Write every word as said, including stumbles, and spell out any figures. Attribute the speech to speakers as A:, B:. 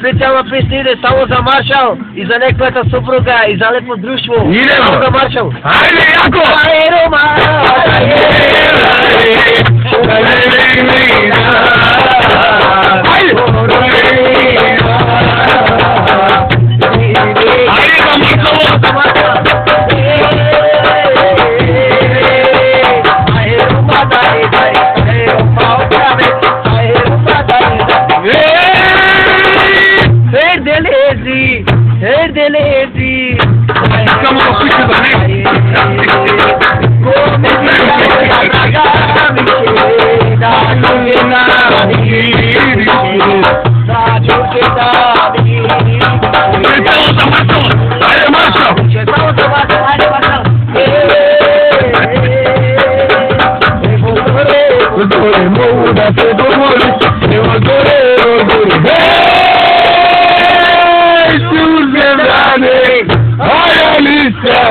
A: Specijalna pjesma ide samo za Maršal i za nekveta supruga i za lepo društvo.
B: Idemo!
A: Samo za Maršal.
B: Ajde, jako!
A: Ajde, Roma! Ajde,
B: Ajde, za Maršalo!
A: Delezi,
B: Siamo qui da me.
A: come
B: Olha a lista!